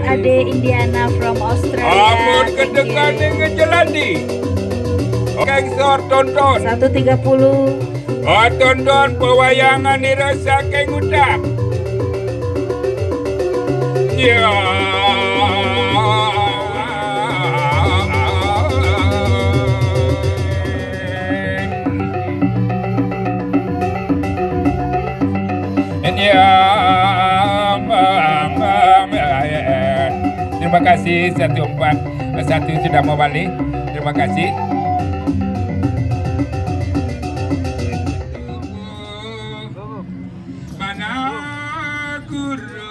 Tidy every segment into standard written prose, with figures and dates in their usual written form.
Ade Indiana from Australia. Amun kedekan ngejelani. Oke, sor tonton. 130. Tonton pewayangan dirasa keng udak. Ya. Terima kasih 141 sudah mau balik. Terima kasih. Mana guru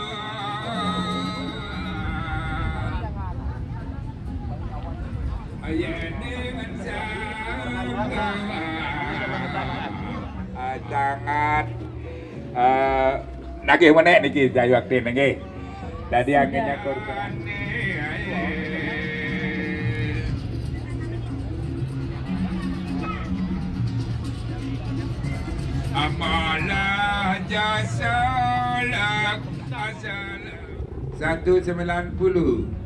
dengan sangat nagih mana niki jayu aktif niki. Tadi akhirnya korban. Amalah jasalak asalah 190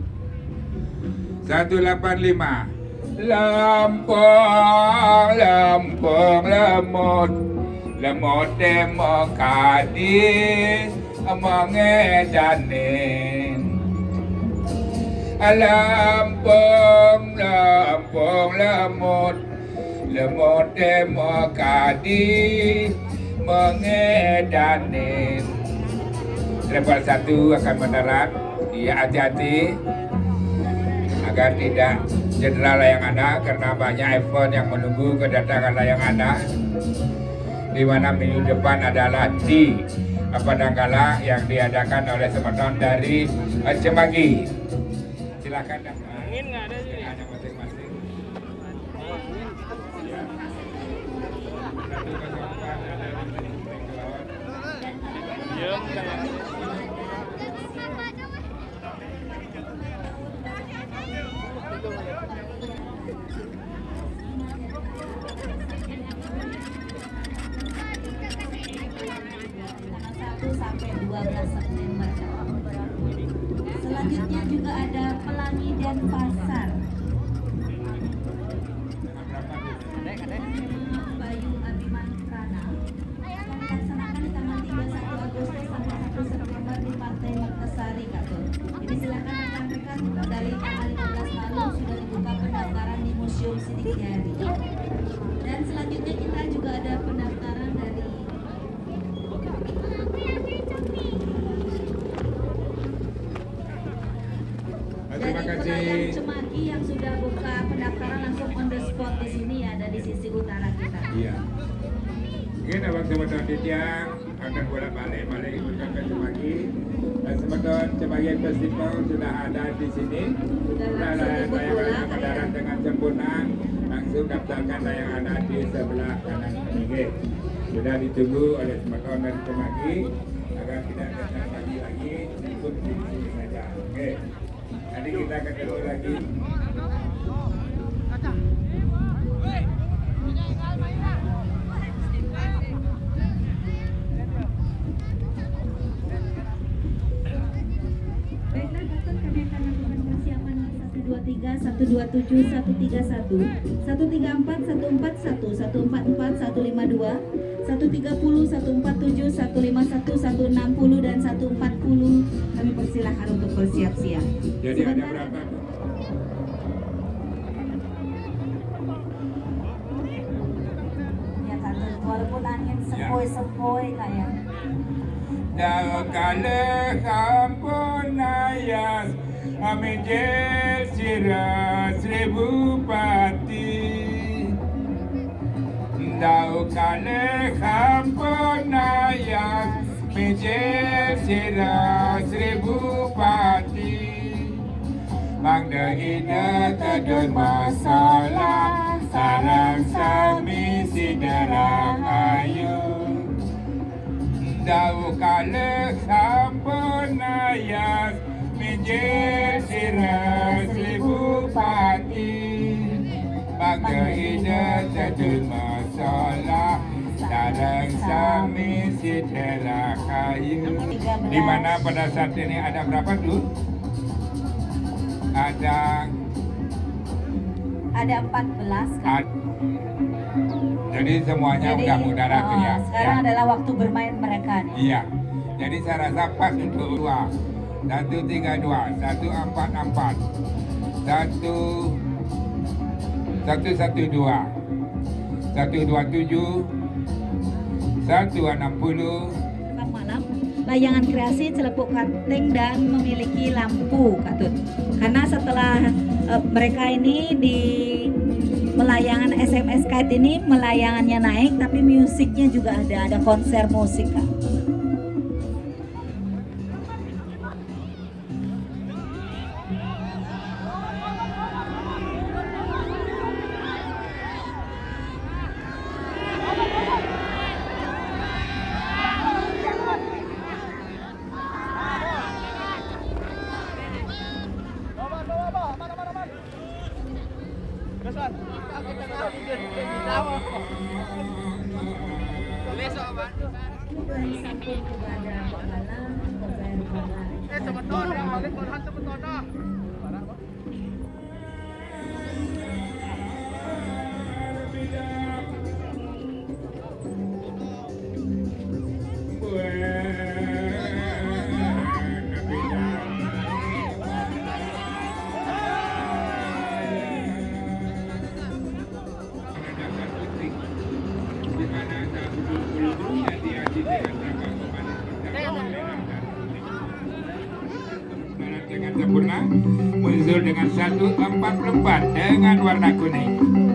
185 Lampung lemot lemot demo kadis mengedanin Lampung lemot lemot demo kadis mengedanin. Level 1 akan mendarat. Iya, hati-hati agar tidak cedera layang Anda karena banyak iPhone yang menunggu kedatangan layang Anda, di mana minggu depan adalah di Padangkala yang diadakan oleh teman-teman dari Cemagi. Silakan. Angin nggak ada sih. Ada masing-masing. Sampai 12 September. Selanjutnya juga ada Pelangi dan Pasar. Bayu Abimantrana akan dilaksanakan di tanggal 31 Agustus sampai 1 September di Pantai Mertasari, Kak Tur. Jadi silakan rekan-rekan, dari tanggal 15 lalu sudah dibuka pendaftaran di Museum Sidik Jari. Dan selanjutnya kita juga ada pendaftaran dari Pelayang Cemagi yang sudah buka pendaftaran langsung on the spot di sini ya, dari sisi utara kita. Iya. Mungkin abang teman-teman di tiang akan bolak-balik ikutkan ke Cemagi. Dan teman-teman Cemagi Festival sudah ada di sini. Sudah ada langsung kendaraan dengan sempurna. Langsung daftarkan yang ada di sebelah kanan ini. Sudah ditunggu oleh teman-teman dari Cemagi agar tidak datang lagi ikut di sini saja. Oke. Nanti kita akan ketemu lagi. Baiklah Dokter, kami akan lakukan persiapan 123, 127, 131, 134, 141, 144, 152, 130, 147, 151, 160 dan 140. Kami persilahkan untuk bersiap-siap. Jadi ada berapa? Ya Kak, walaupun angin sepoi-sepoi kayak. Dah kala kampun ayas amijel sirah seribu pati. Dah kala kampun ayas amijel sirah seribu pati. Bang dah tak masalah, sarang sami sidarang ayu. Daw kala sampun ayas minjil sirah seribu pati. Bagaida jadul masalah sarang sami sidarang ayu. Di mana pada saat ini ada berapa tuh? ada 14 kan? Jadi semuanya udah mudarat ya. Sekarang Ya. adalah waktu bermain mereka nih. Iya. Jadi saya rasa pas untuk 2. 132, 144, 112, 127, 160. Selamat malam. Layangan kreasi Celepuk Kating dan memiliki lampu, Kak Tut. Karena setelah mereka ini di melayangan SMS Kite ini melayangannya naik, tapi musiknya juga ada konser musik, Kak. Dengan sempurna muncul dengan 144 dengan warna kuning.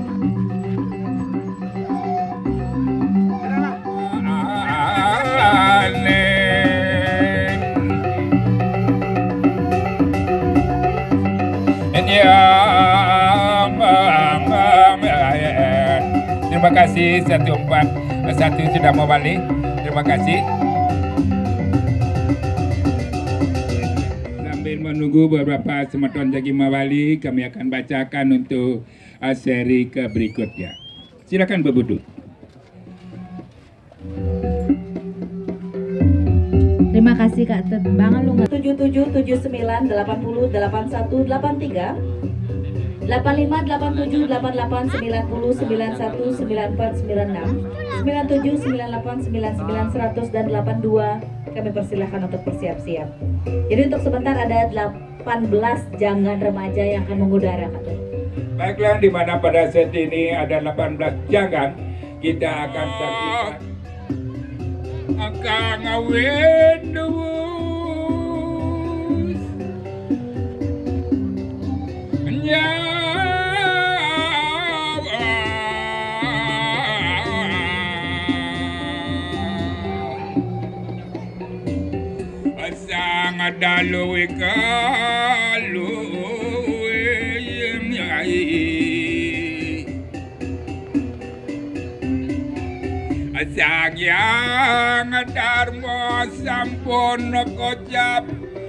Terima kasih 141 sudah mau balik. Terima kasih. Sambil menunggu beberapa semeton jagi mawali, kami akan bacakan untuk seri ke berikutnya. Silakan berduduk. Terima kasih Kak Tut. Bang Alung 77 79 80 81 83 85 87 88 90 91 94 96 97 98 99 100 dan 82 kami persilahkan untuk bersiap-siap. Jadi untuk sebentar ada 18 jangan remaja yang akan mengudara, Kak Tut. Baiklah, di mana pada set ini ada 18 jangan, kita akan saksikan akan ngawin sangat dalu ikalu Sagyang dharma sampun kocap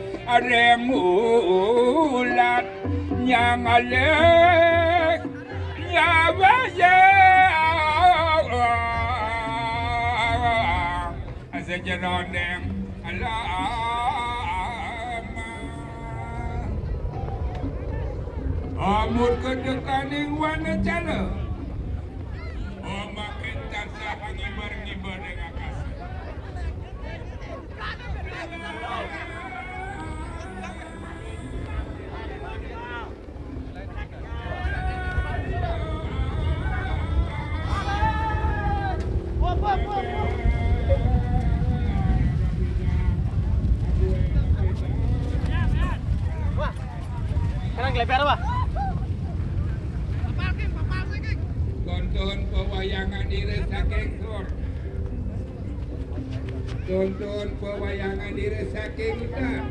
remulat nyang alek nyawaya sejeroneng alama amur kedekaning wana cana ngibar dengan kasih. Sekarang geleper apa? Tonton pewayangan diri saking sur. Tonton pewayangan diri saking hutan.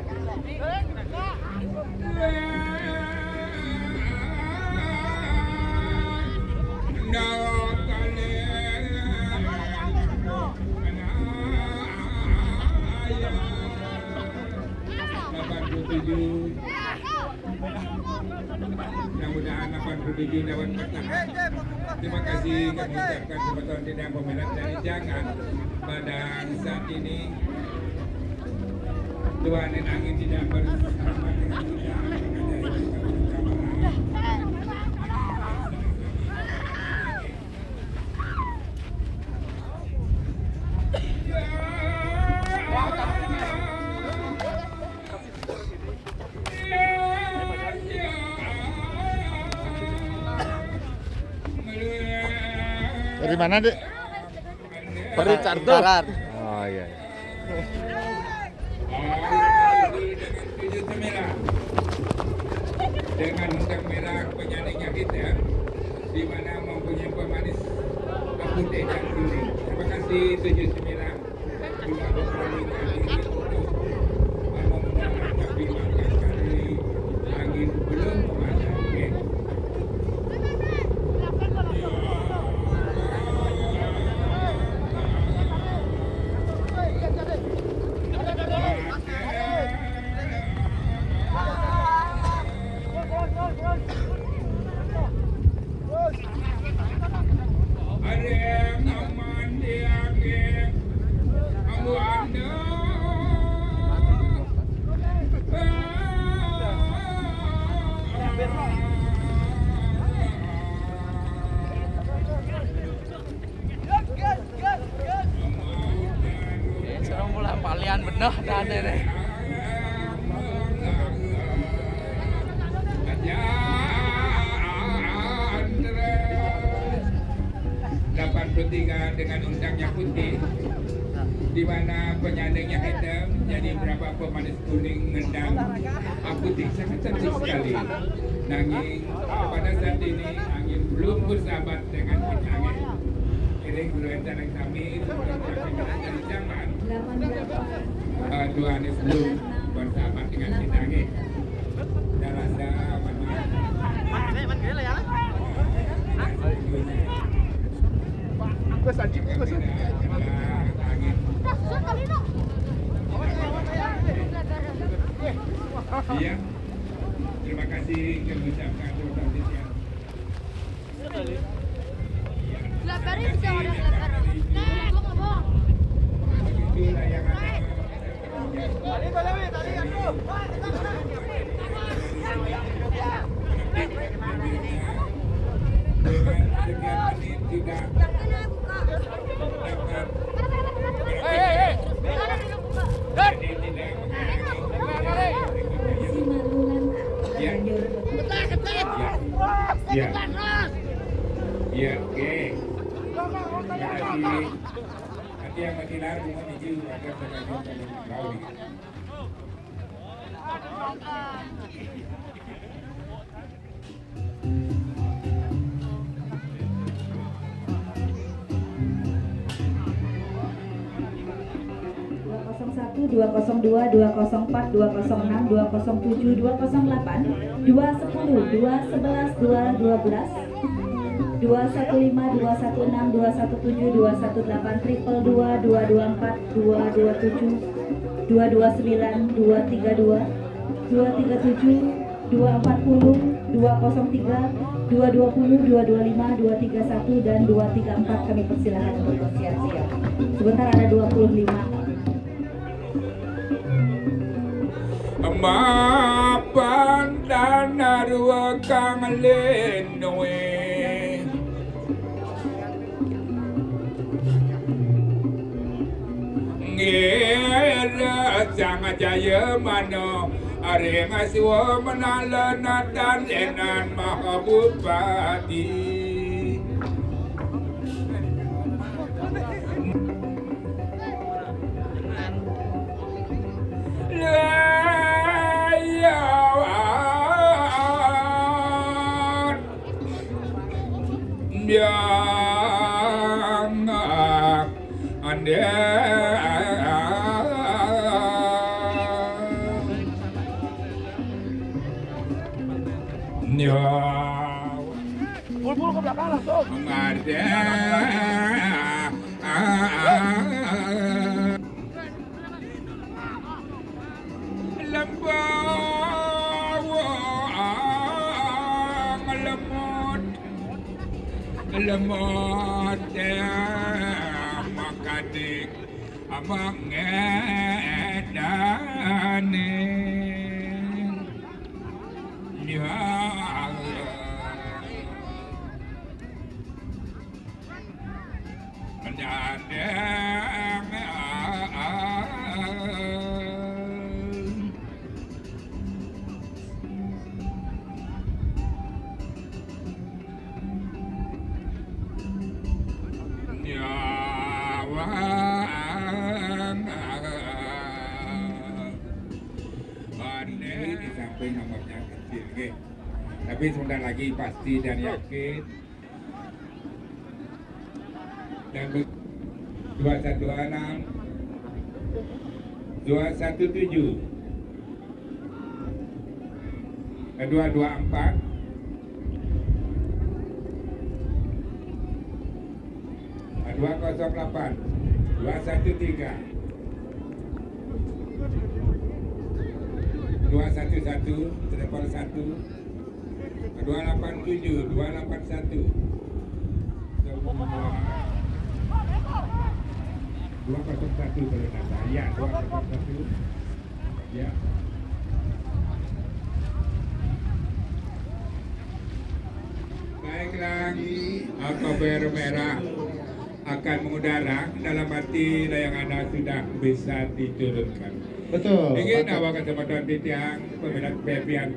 Mudah-mudahan 87 dapat bertahan. Terima kasih kami ucapkan kepada tidak peminat dari jangan pada saat ini Tuhan dan angin tidak bersama dengan kita. Dari mana, Dek? Dari Carter. Oh iya. Dengan undang merah penyandingnya kita, di mana mempunyai pemanis putih dan kuning. Terima kasih 79. Juga berperlukan diri untuk memenuhi tapi makan kali angin belum memadai. Okay. Sekarang mulai palian bener dah deh. Dengan undangnya putih, di mana penyandingnya hitam, jadi berapa pemanis kuning ngendang putih sangat cantik sekali. Nanging pada saat ini angin belum bersahabat dengan kita angin. Kiring belum yang kami dari zaman dua anies belum bersahabat dengan kita angin. Dan rasa iya, terima kasih kami ucapkan terima kasih. Lebarin bisa ada lebar. Nah, gua ngomong. Begitulah yang ada. Tadi aku. Dengan sekian menit juga ya, oke. Terima kasih. Nanti yang menghilang cuma biji agar tergantung kalau kau. Dua 202, 204, 206, 207, 208, 210, 211, 212, 215, 216, 217, 218, triple 2, 224, 227, 229, 232, 237, 240, 203, 220, 225, 231 dan 234 kami persilahkan untuk bersiap-siap. Sebentar ada 25. Mapan dan narwa kang lenwe ngira sang jaya mano are ngasiwa menalana dan enan mahabupati yang anda Pul ke belakang langsung. ada lemot makadik abang edane ya Ini di samping nomornya kecil, okay. Tapi sebentar lagi pasti dan yakin. Dan 2126 217 224 208 213 211 triple 1 287 281 201 kalau tidak salah ya 201 ya. Baiklah, koper merah akan mengudara dalam arti layangan sudah bisa diturunkan. Betul. Ingin awak kesempatan titiang peminat bebian.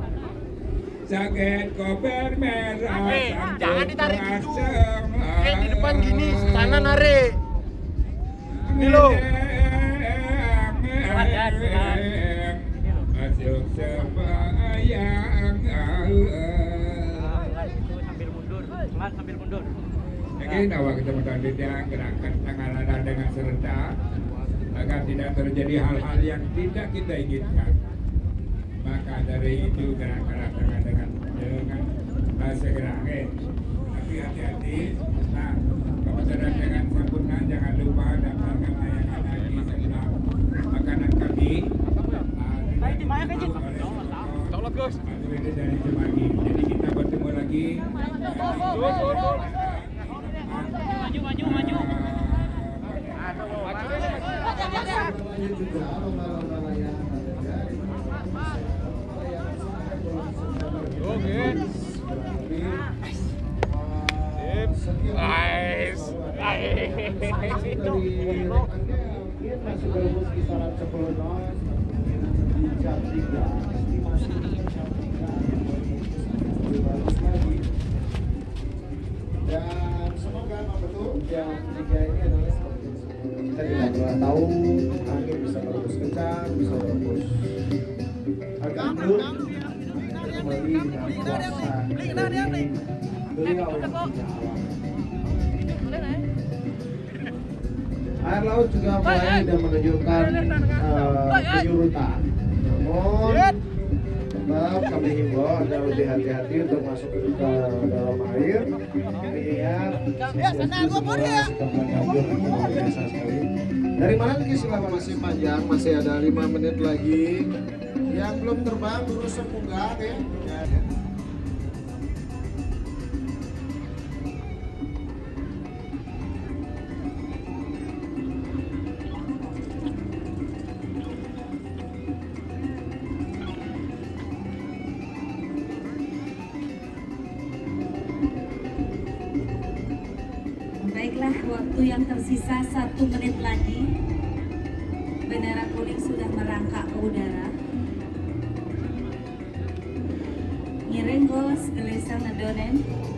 Sakit koper merah. Jangan ditarik gitu. Di depan gini, sana narik. Ini lo. Masuk sembahyang. Sambil mundur. Ingin awak kesempatan titiang gerakan tangan anda dengan serentak agar tidak terjadi hal-hal yang tidak kita inginkan. Maka dari itu gerakan tangan dengan segera. Tapi hati-hati. Nah, kebetulan dengan sempurna jangan lupa dapatkan layangan di sebelah makanan kami. Tolong Gus. Itu dari Cemagi. Jadi kita bertemu lagi. Maju. Ini juga lomba-lomba yang masih berebut kisaran 10 knots di jam 3 estimasi jam 3 lebih bagus lagi, dan semoga betul jam 3 ini adalah seperti itu. Kita tidak pernah tahu angin bisa berembus kencang, bisa berembus agak blur kembali dengan kuasa dari beliau yang punya alam. Air laut juga mulai tidak menunjukkan penyurutan, namun tetap kami himbau Anda lebih hati-hati untuk masuk ke dalam air. Mengingat biasa sekali. Dari mana lagi selama masih panjang, masih ada 5 menit lagi. Yang belum terbang terus semunggah ya. Baiklah, waktu yang tersisa 1 menit lagi. Bendera kuning sudah merangkak ke udara. Ngirenggos, gelisang nadonen.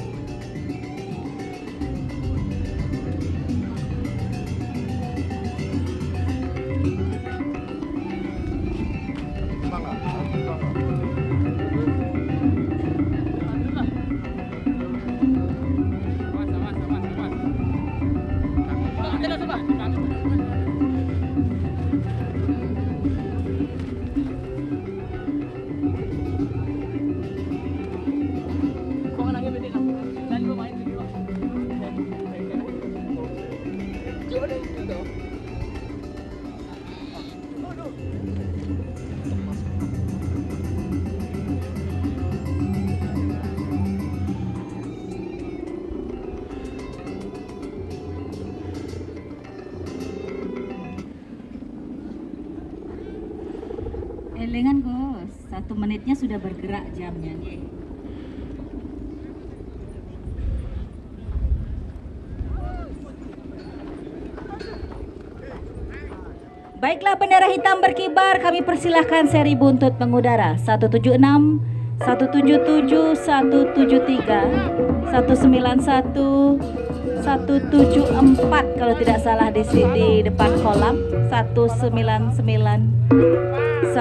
Elengan Gos, 1 menitnya sudah bergerak jamnya nih. Baiklah, bendera hitam berkibar, kami persilahkan seri buntut mengudara. 176, 177, 173, 191, 174 kalau tidak salah di depan kolam. 199, 190,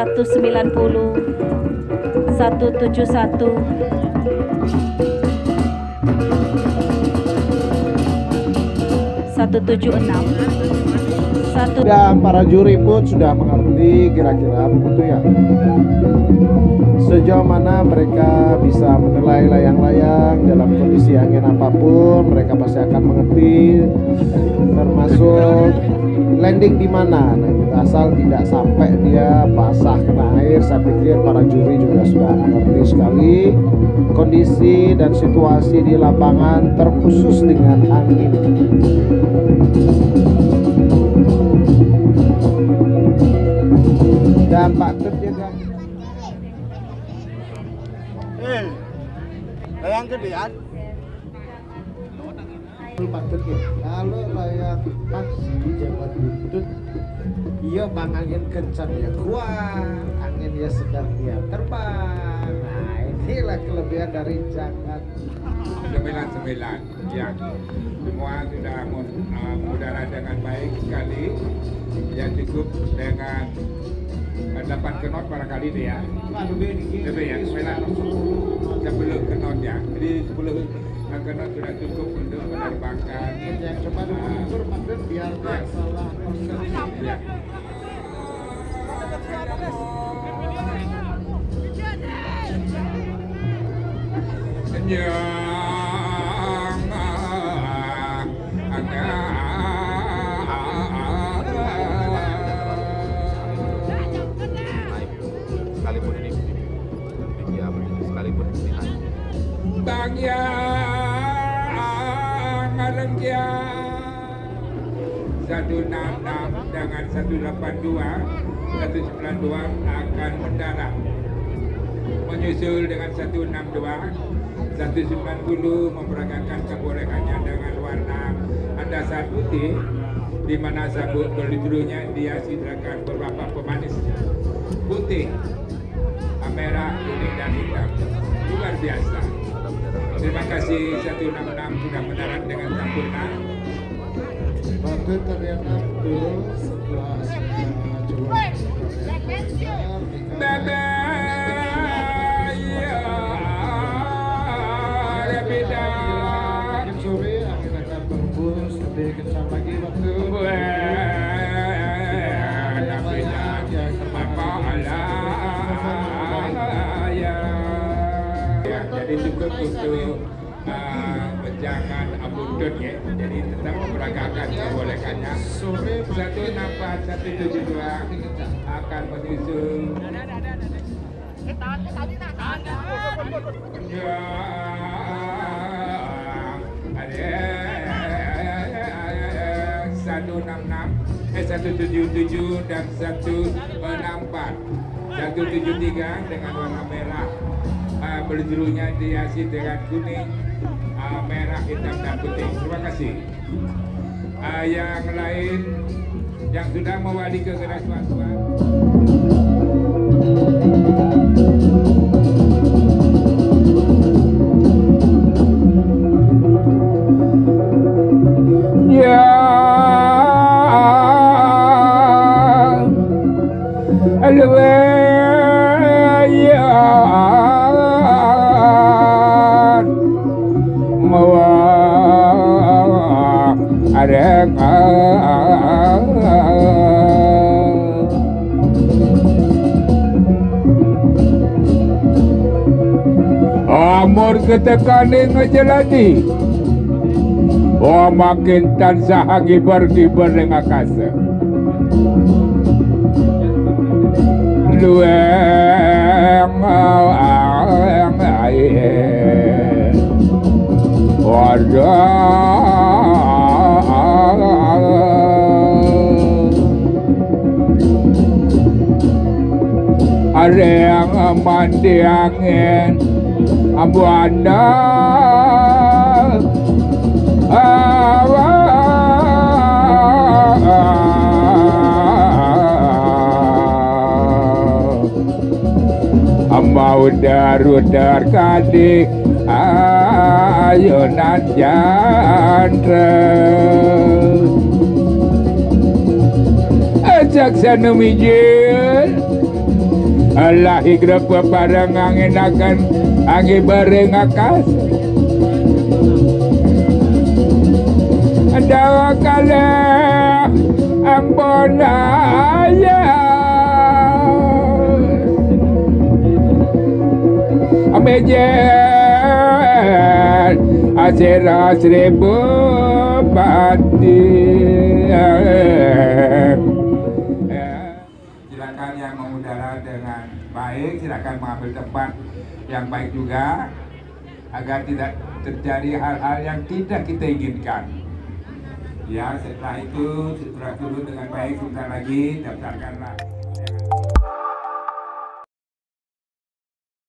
171, 176. Dan para juri pun sudah mengerti kira-kira begitu ya, sejauh mana mereka bisa menilai layang-layang dalam kondisi angin apapun. Mereka pasti akan mengerti, termasuk landing di mana. Nah, gitu. Asal tidak sampai dia basah kena air. Saya pikir para juri juga sudah mengerti sekali kondisi dan situasi di lapangan, terkhusus dengan angin. Dan Pak Tut juga layang gedean. Pak Tut ya. Kalau layang taksi Jawa Buntut, iya bang angin kencang ya kuat, angin ya sedang dia terbang. Nah inilah kelebihan dari jangan 99 ya, semua sudah mengudara dengan baik sekali ya, cukup dengan 8 knot barangkali deh ya, lebih ya, 10 knot ya, jadi 10 knot sudah cukup untuk menerbangkan. yang coba diukur Pak Tut biar nggak salah persepsi. Ya. Sekalipun ini sekalipun ini Bang yang ngarenggia 166 dengan 182, 192 akan mendarat, menyusul dengan 162. 190 memperagakan kebolehannya dengan warna dasar putih, di mana sabuk berlidurunya dihiasi dengan beberapa pemanis putih, merah, kuning, dan hitam. Luar biasa. Terima kasih 166 sudah mendarat dengan sempurna. Pak Tut ternyata betul setelah coba Bye-bye. Makin sore angin akan berhembus lebih kencang lagi waktu jadi cukup untuk jangan buntut ya, jadi tetap memperagakan kebolehannya. 164, 172 akan menyusul. Ya, 177 dan 164, 173 dengan warna merah, berjerunya dihiasi dengan kuning, merah, hitam, dan putih. Terima kasih. Yang lain yang sudah mewali ke gerak suara. Ya, amor ketekaning ngejalani, oh makin tansah gibar-gibar ning akasa. Lueng ada yang mandi angin Buana mau dar-dar kadi ayunan jandra ajak sana mijil Allah higrap parang angin akan angin bareng akas ada kala ampun ayah amejen asera seribu pati. Silakan yang mengudara dengan baik, silakan mengambil tempat yang baik juga agar tidak terjadi hal-hal yang tidak kita inginkan. Ya, setelah itu setelah dulu dengan baik sebentar lagi daftarkanlah.